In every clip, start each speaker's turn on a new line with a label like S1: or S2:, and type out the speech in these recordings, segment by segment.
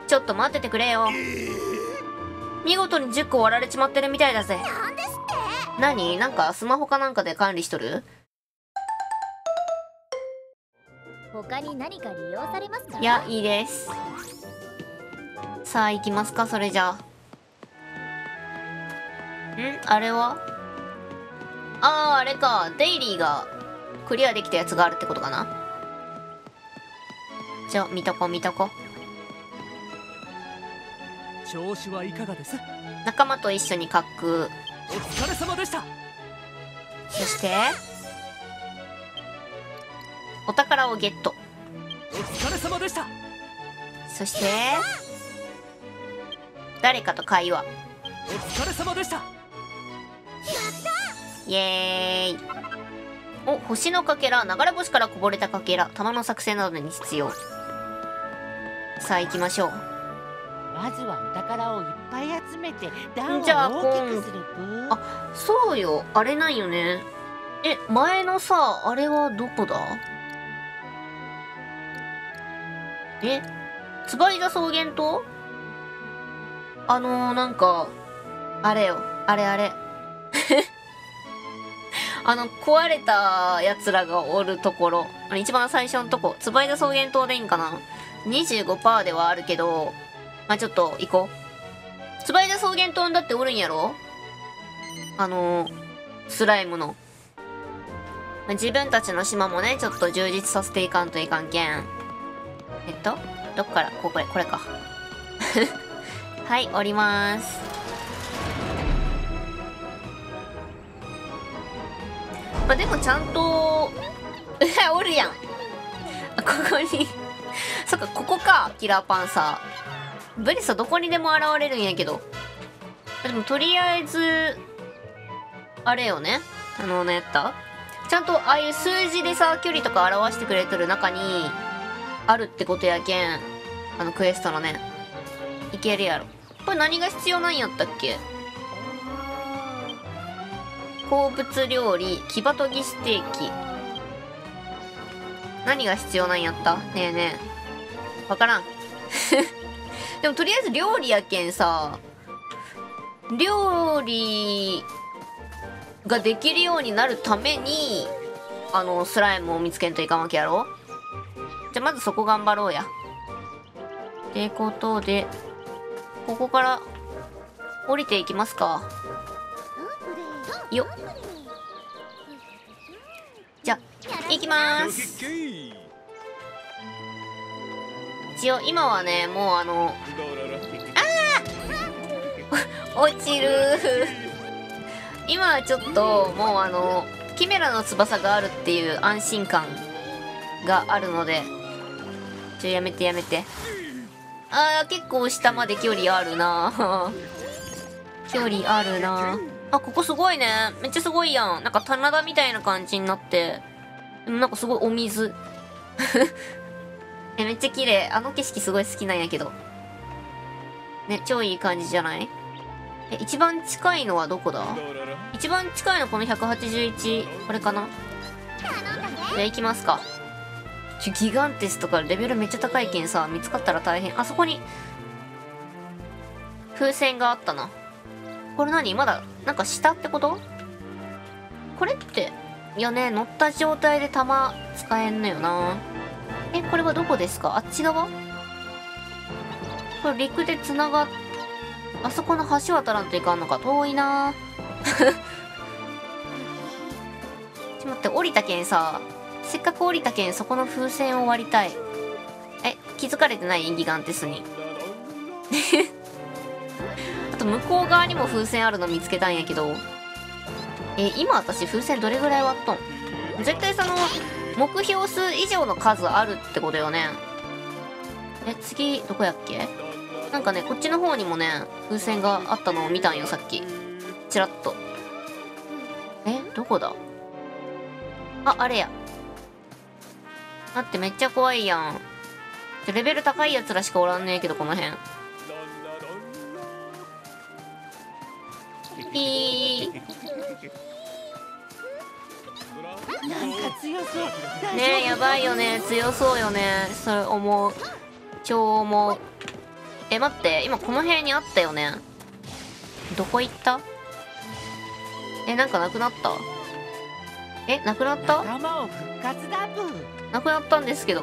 S1: ちょっと待っててくれよ。見事に10個割られちまってるみたいだぜ。
S2: なんですって。
S1: 何？なんかスマホかなんかで管理しとる？
S2: 他に何か利用されますか？
S1: いや、いいです。さあ行きますか、それじゃあ。あれは？ああ、あれか。デイリーがクリアできたやつがあるってことかな。じゃあ見とこ見とこ。
S3: 調子はいかがです？
S1: 仲間と一緒に滑空。
S3: お疲れ様でした。
S1: そしてお宝をゲット。
S3: お疲れ様でした。
S1: そして誰かと会話。
S3: お疲れ様でした。
S1: イエーイ。お、星のかけら、流れ星からこぼれたかけら、弾の作戦などに必要。さあ行きましょう。
S4: まずはお宝をいっぱい集めて段を
S1: じゃあ
S4: 大きくするブー。
S1: あ、そうよ、あれなんよね。前のさ、あれはどこだ？つばいだ草原島？なんかあれよ、あれ壊れたやつらがおるところ、一番最初のとこ、つばいだ草原島でいいんかな。 25% ではあるけど、まあちょっと行こう。つばいだ草原島にだっておるんやろ、スライムの。自分たちの島もね、ちょっと充実させていかんといかんけん。どっから、これか。はい、降りまーす。まあ、でもちゃんと、おるやん。ここに、そっか、ここか、キラーパンサー。ブリスはどこにでも現れるんやけど。でも、とりあえず、あれよね。やった？ちゃんと、ああいう数字でさ、距離とか表してくれてる中に、あるってことやけん、クエストのね、いけるやろ。これ何が必要なんやったっけ？好物料理、キバトギステーキ。何が必要なんやった？ねえねえ。わからん。でもとりあえず料理やけんさ、料理ができるようになるために、スライムを見つけんといかんわけやろ？じゃ、まずそこ頑張ろうや。ってことで、ここから降りていきますか。よっ。じゃあ、行きまーす。一応、今はね、もう落ちる今はちょっと、もうキメラの翼があるっていう安心感があるので、やめて。結構下まで距離あるな距離あるなあ。ここすごいね。めっちゃすごいやん。なんか棚田みたいな感じになって。でもなんかすごいお水。めっちゃ綺麗。景色すごい好きなんやけど。ね、超いい感じじゃない？一番近いのはどこだ？一番近いのこの181。これかな？じゃあ行きますか。ギガンテスとかレベルめっちゃ高いけんさ、見つかったら大変。あそこに風船があったな。これ何？まだなんか下ってこと？これっていやね、乗った状態で弾使えんのよな。これはどこですか？あっち側？これ陸でつながっ、あそこの橋渡らんといかんのか。遠いなちょっと待って、降りたけんさ、せっかく降りたけんそこの風船を割りたい。気づかれてない？ギガンテスに。あと向こう側にも風船あるの見つけたんやけど、今私風船どれぐらい割っとん？絶対その目標数以上の数あるってことよね。次どこやっけ？なんかね、こっちの方にもね風船があったのを見たんよ、さっきチラッと。どこだ？あれや。待って、めっちゃ怖いやん。レベル高いやつらしかおらんねえけど、この辺。ピー。
S4: なんか強そう。
S1: ねえ、やばいよね。強そうよね。それ思う。超思う。 待って、今この辺にあったよね。どこ行った？なんかなくなった？なくなった？
S4: 仲間を復活だブ。
S1: なくなったんですけど。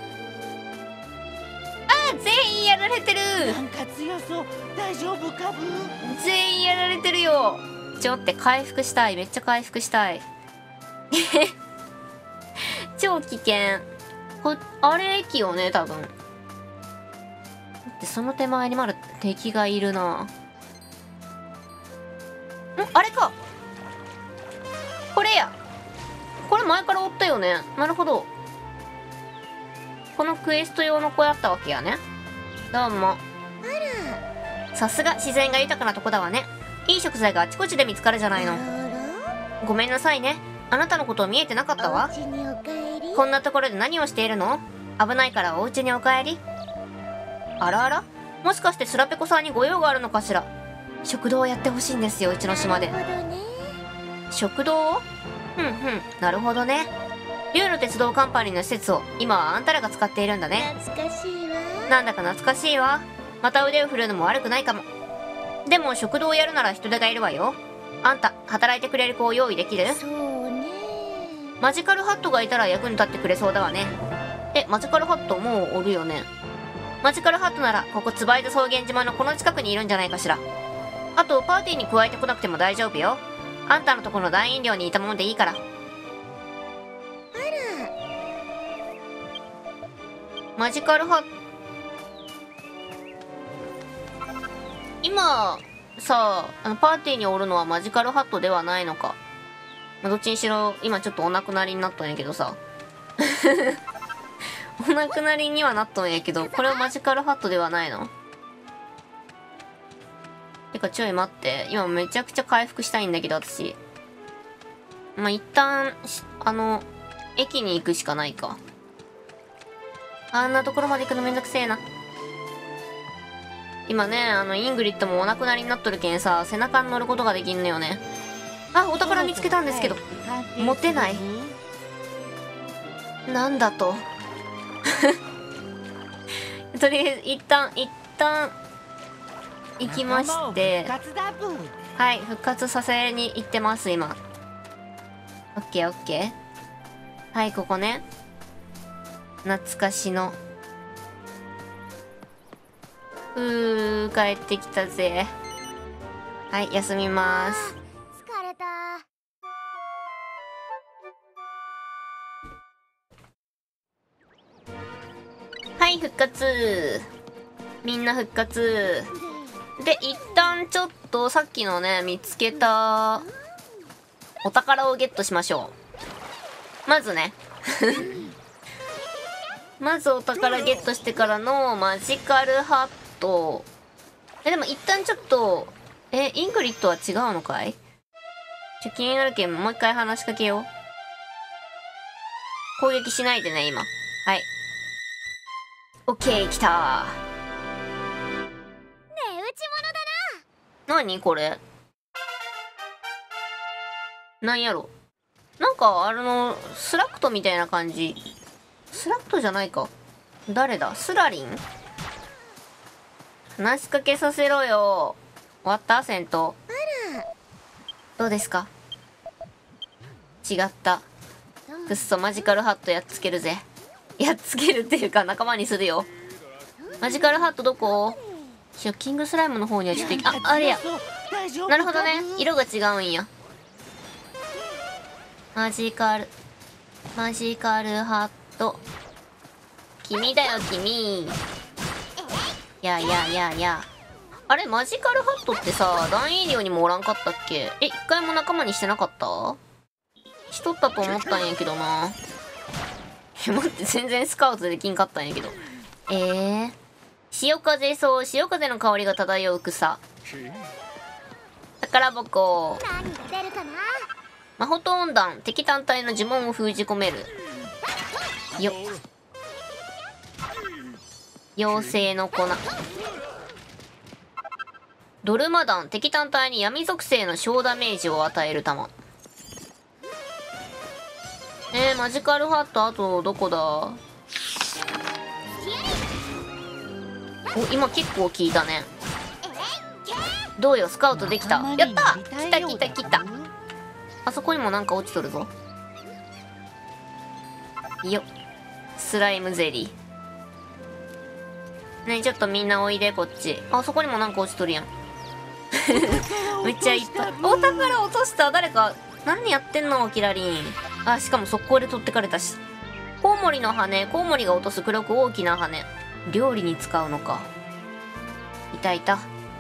S1: 全員やられてる。
S4: なんか強そう。大丈夫かブ。
S1: 全員やられてるよ。ちょっと待って、回復したい。めっちゃ回復したい。超危険。あれ駅よね、多分。だってその手前にまだ敵がいるな。あれか。これや。これ前からおったよね。なるほど。このクエスト用の子やったわけやね。どうも。さすが自然が豊かなとこだわね。いい食材があちこちで見つかるじゃないの。ごめんなさいね。あなたのことを見えてなかったわ。こんなところで何をしているの？危ないからお家にお帰り。あらあら？もしかしてスラペコさんにご用があるのかしら？食堂をやってほしいんですよ、うちの島で。食堂を？なるほどね。竜の鉄道カンパニーの施設を今はあんたらが使っているんだね。
S2: 懐かしいわ。
S1: なんだか懐かしいわ。また腕を振るうのも悪くないかも。でも食堂をやるなら人手がいるわよ。あんた働いてくれる子を用意できる？
S2: そうね。
S1: マジカルハットがいたら役に立ってくれそうだわね。マジカルハットもうおるよね。マジカルハットならここツバイズ草原島のこの近くにいるんじゃないかしら。あとパーティーに加えてこなくても大丈夫よ。あんたのとこの団員寮にいたものでいいから。マジカルハット今さあ、パーティーにおるのはマジカルハットではないのか。どっちにしろ今ちょっとお亡くなりになったんやけどさ。お亡くなりにはなったんやけど、これはマジカルハットではないの？てかちょい待って、今めちゃくちゃ回復したいんだけど私。一旦駅に行くしかないか。あんなところまで行くのめんどくせえな。今ね、イングリッドもお亡くなりになっとるけんさ、背中に乗ることができんのよね。お宝見つけたんですけど、持てない。なんだと。とりあえず、一旦、行きまして、はい、復活させに行ってます、今。オッケーオッケー。はい、ここね。懐かしの。帰ってきたぜ。はい、休みます。
S2: 疲れた。
S1: はい、復活。みんな復活。で、一旦ちょっとさっきのね、見つけたお宝をゲットしましょう。まずね。まずお宝ゲットしてからのマジカルハット。でも一旦ちょっと、イングリッドは違うのかい？気になるけん、もう一回話しかけよう。攻撃しないでね、今。はい。オッケー、来たー。
S2: ねえ、内
S1: 何これ？なんやろ？なんか、スラクトみたいな感じ。スラクトじゃないか。誰だ？スラリン？話しかけさせろよ。終わった？戦闘。どうですか？違った。くっそ、マジカルハットやっつけるぜ。やっつけるっていうか仲間にするよ。マジカルハットどこ？ショッキングスライムの方にはちょっと、あれや。なるほどね。色が違うんや。マジカルハット。君だよ、君。や。あれ、マジカルハットってさ、団員寮にもおらんかったっけ？一回も仲間にしてなかった？しとったと思ったんやけどな。待って、全然スカウトできんかったんやけど。潮風草、潮風の香りが漂う草。宝箱。
S2: 何が出るかな？
S1: 魔法と温暖、敵単体の呪文を封じ込める。よ。妖精の粉。ドルマ弾、敵単体に闇属性の小ダメージを与える弾。マジカルハット、あとどこだ？ お、今結構効いたね。どうよ、スカウトできた。やった！来た来た来た。あそこにもなんか落ちとるぞ。よっ。スライムゼリー。ねえ、ちょっとみんなおいで、こっち。あそこにもなんか落ちとるやん。めっちゃいっぱい。お宝落とした。誰か、何やってんのキラリン。あ、しかも速攻で取ってかれたし。コウモリの羽、コウモリが落とす黒く大きな羽。料理に使うのか。いたいた。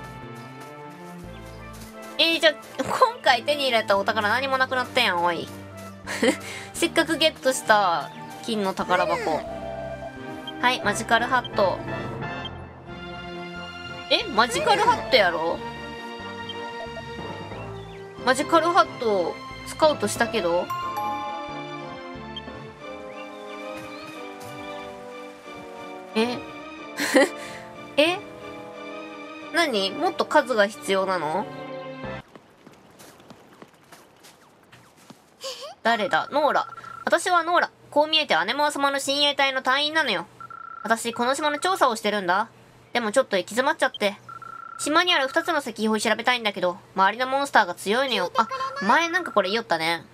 S1: じゃあ、今回手に入れたお宝何もなくなったやん、おい。せっかくゲットした金の宝箱。はい、マジカルハット。マジカルハットやろ？マジカルハットスカウトしたけど。何？もっと数が必要なの？誰だ？ノーラ。私はノーラ。こう見えて姉様の親衛隊の隊員なのよ。私、この島の調査をしてるんだ。でもちょっと行き詰まっちゃって。島にある2つの石碑を調べたいんだけど、周りのモンスターが強いのよ。あ、前なんかこれ言おったね。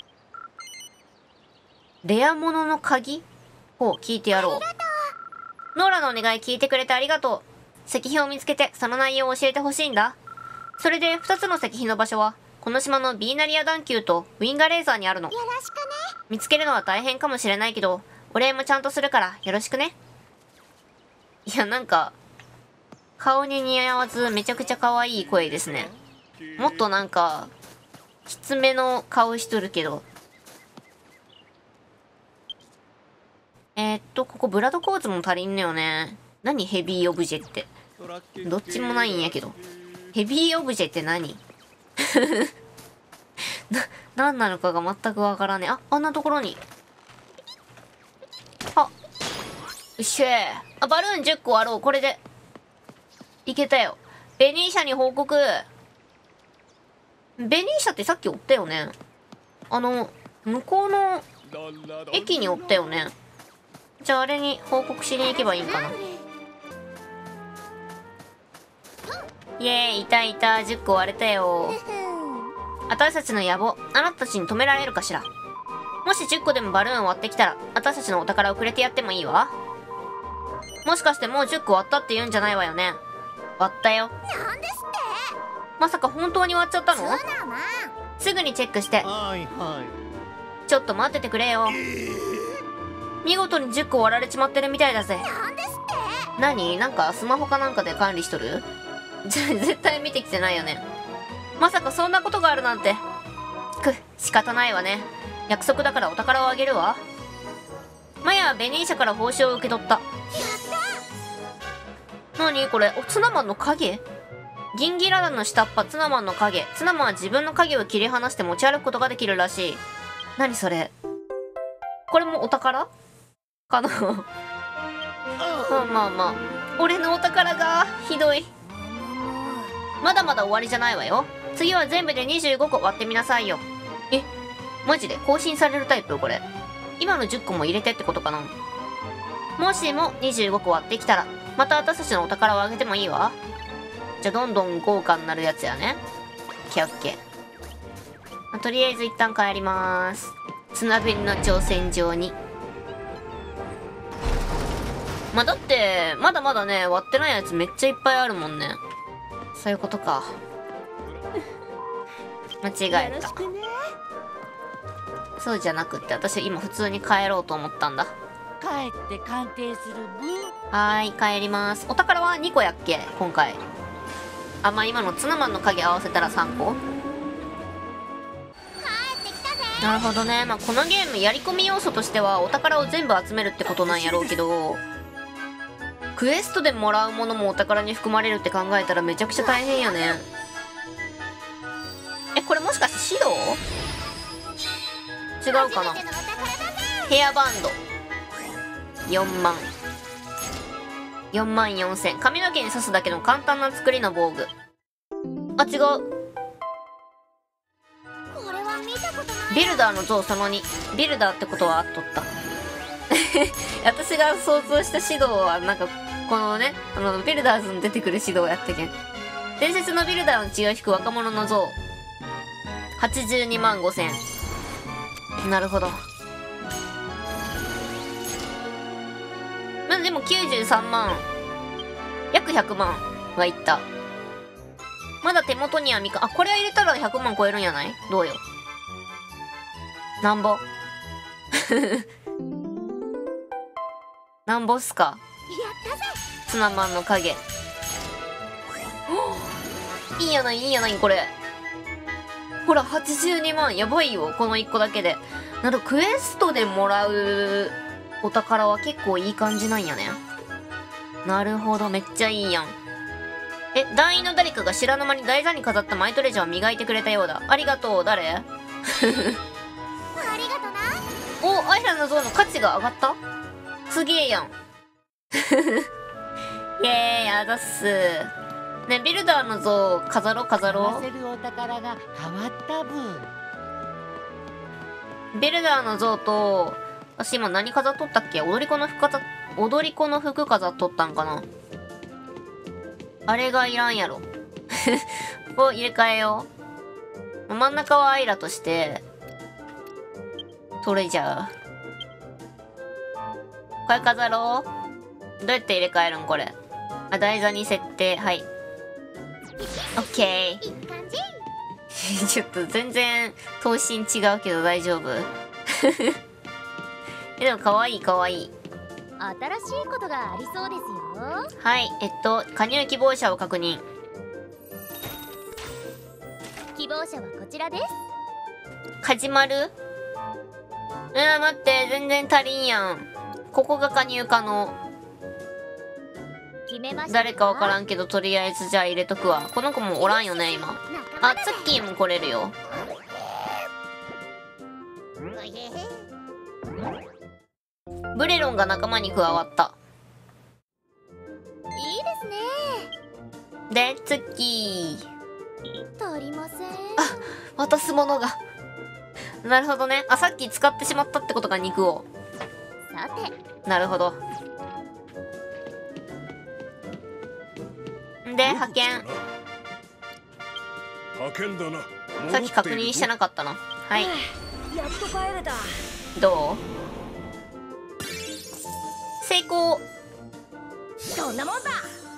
S1: レア物の鍵？ほう、聞いてやろう。ノーラのお願い聞いてくれてありがとう。石碑を見つけて、その内容を教えてほしいんだ。それで、2つの石碑の場所は、この島のビーナリア段丘とウィンガレーザーにあるの。
S2: よろしくね。
S1: 見つけるのは大変かもしれないけど、お礼もちゃんとするからよろしくね。いや、なんか、顔に似合わずめちゃくちゃ可愛い声ですね。もっとなんか、きつめの顔しとるけど。ここブラドコーツも足りんのよね。何ヘビーオブジェって。どっちもないんやけど。ヘビーオブジェって何？何なのかが全くわからねえ。あ、あんなところに。あ、よっしゃー。あ、バルーン10個あろう。これで。いけたよ。ベニーシャに報告。ベニーシャってさっきおったよね。向こうの駅におったよね。じゃああれに報告しに行けばいいんかな。イエーイ、いたいた。10個割れたよ。私たちの野望、あなたたちに止められるかしら。もし10個でもバルーン割ってきたら、私たちのお宝をくれてやってもいいわ。もしかしてもう10個割ったって言うんじゃないわよね。割ったよ。
S2: なんですって？
S1: まさか本当に割っちゃったの？
S2: そうだな。
S1: すぐにチェックして。
S5: はいは
S1: ちょっと待っててくれよ。見事に10個割られちまってるみたいだぜ。
S2: なんですって？
S1: 何？なんかスマホかなんかで管理しとる？絶対見てきてないよね。まさかそんなことがあるなんて。仕方ないわね。約束だからお宝をあげるわ。マヤはベニーシャから報酬を受け取った。何これ？お、ツナマンの影？ギンギラダの下っ端、ツナマンの影。ツナマンは自分の影を切り離して持ち歩くことができるらしい。何それ？これもお宝かな？まあまあ。俺のお宝が、ひどい。まだまだ終わりじゃないわよ。次は全部で25個割ってみなさいよ。マジで更新されるタイプこれ。今の10個も入れてってことかな。もしも25個割ってきたら、また私たちのお宝をあげてもいいわ。じゃあどんどん豪華になるやつやね。オッケーオッケー。とりあえず一旦帰りまーす。綱べりの挑戦状に。まあ、だって、まだまだね、割ってないやつめっちゃいっぱいあるもんね。そういうことか。間違えた。そうじゃなくって、私今普通に帰ろうと思ったんだ。
S4: 帰って鑑定するブ
S1: はーい、帰ります。お宝は2個やっけ今回。あ、まあ、今のツナマンの影合わせたら3個。なるほどね。まあ、このゲームやり込み要素としてはお宝を全部集めるってことなんやろうけど、クエストでもらうものもお宝に含まれるって考えたらめちゃくちゃ大変やね。これもしかして指導？違うかな。ヘアバンド4万4万4000。髪の毛に刺すだけの簡単な作りの防具。あ、違う。ビルダーの像その2。ビルダーってことはあっとった。私が想像した指導はなんかこのねビルダーズに出てくる指導やったけん。伝説のビルダーの血を引く若者の像82万5000。なるほど。まあでも93万約100万はいった。まだ手元にはあ、これは入れたら100万超えるんやない？どうよ。なんぼなんぼっすか。
S2: やったぜ。
S1: ツナマンの影。いいやない、いいやない、これ。ほら、82万。やばいよ、この1個だけで。なるクエストでもらうお宝は結構いい感じなんやね。なるほど、めっちゃいいやん。団員の誰かが知らぬ間に台座に飾ったマイトレジャーを磨いてくれたようだ。ありがとう。誰？
S2: ありがとな。
S1: お、アイラの像の価値が上がった？すげえやん。イエーイ、あざっす。ね、ビルダーの像飾ろう。
S4: 探せるお宝が変わった分。
S1: ビルダーの像と、私今何飾っとったっけ？踊り子の服飾っとったんかな。あれがいらんやろ。ここ入れ替えよう。真ん中はアイラとして、トレジャー。これ飾ろう。どうやって入れ替えるんこれ。あ、台座に設定。はい。オッケー。
S2: いい感じ。
S1: ちょっと全然頭身違うけど大丈夫？でもかわいいかわいい。
S2: 新しいことがありそうですよ。
S1: はい、加入希望者を確認。
S2: 希望者はこちらです。
S1: 始まる？待って、全然足りんやん。ここが加入可能。
S2: 決めました。
S1: 誰かわからんけど、とりあえずじゃあ入れとくわ。この子もおらんよね、今。あ、ツッキーも来れるよ。ブレロンが仲間に加わった。
S2: いいですね。
S1: で、ツッキー。
S2: 足りません。
S1: 渡すものが。なるほどね。あ、さっき使ってしまったってことか、肉を。
S2: さて。
S1: なるほど。で、派遣。
S5: 派遣だな。
S1: さっき確認してなかったな。はい。
S2: やっと帰れた。
S1: どう？成功。
S2: そんなもんだ。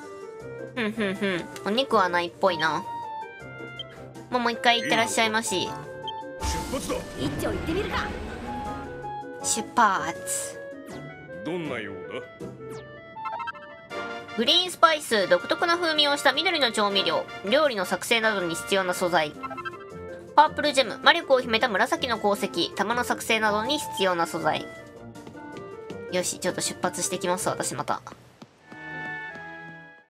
S1: お肉はないっぽいな。もう一回行ってらっしゃいまし。
S5: 出発だ。
S2: 一丁行ってみるか。
S1: 出発。
S5: どんなようだ？
S1: グリーンスパイス、独特な風味をした緑の調味料、料理の作成などに必要な素材。パープルジェム、魔力を秘めた紫の鉱石、弾の作成などに必要な素材。よし、ちょっと出発してきます、私また。